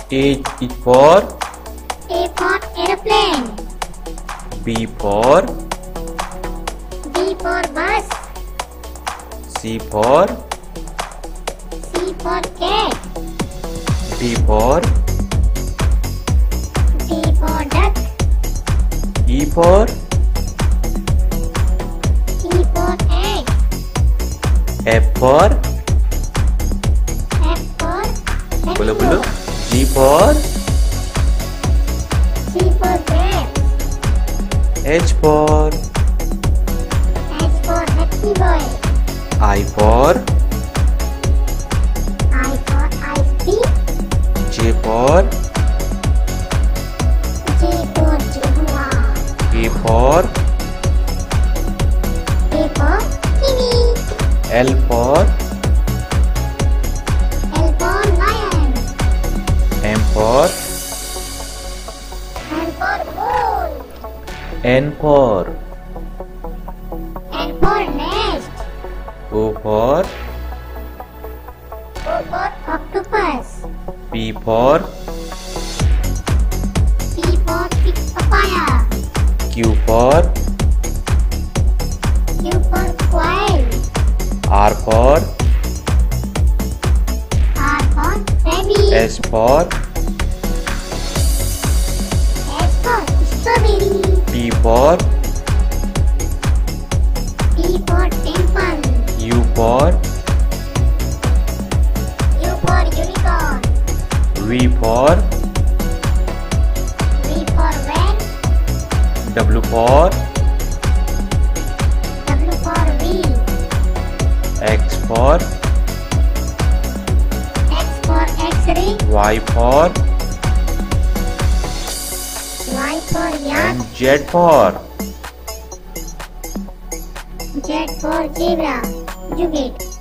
A is for airplane. B for bus. C for cat. D for duck. E for egg. F for Hello. bolo. G for grape. H for happy boy. I for ice cream. J for jaguar. K for kiwi. L for lion. M for bull. N for nest. O for octopus. P for papaya. Q for quail. R for rabbit. S for strawberry. T for temple. U for unicorn. V for van. W for wheel. X for X-ray. Y for yak. and Z for Z for zebra. You get.